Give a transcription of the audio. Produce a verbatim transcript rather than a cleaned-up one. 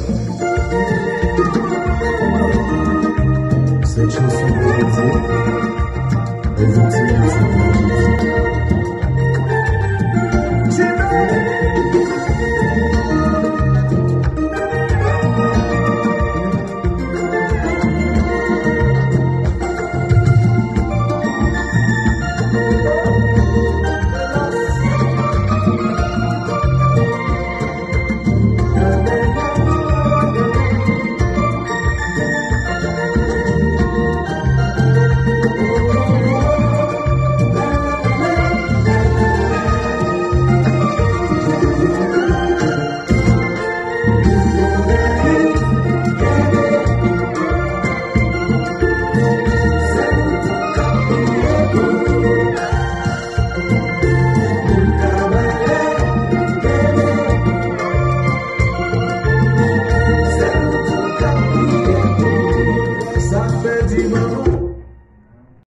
Cette chanson est dédiée aux Antilles et aux Antilles. Ça fait dix ans